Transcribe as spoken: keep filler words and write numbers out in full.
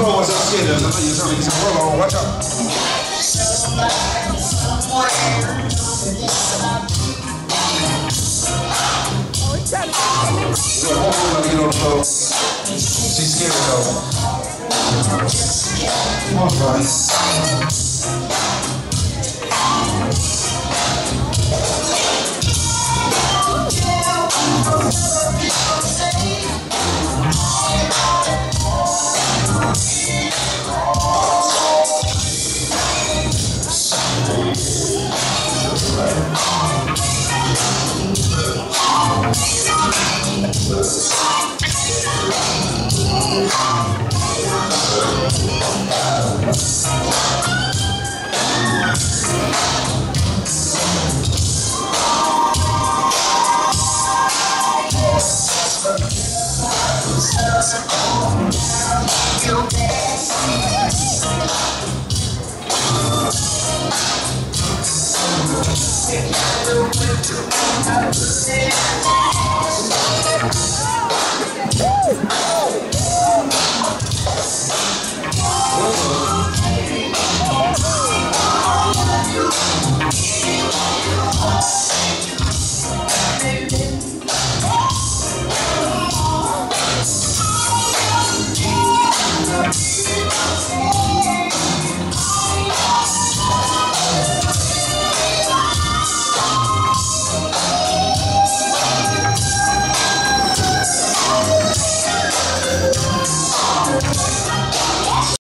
know what's upstairs. I know you're trying to get some roll on. Watch out. Yeah, one more to get on the floor. She's scared though. All right. We'll be right back.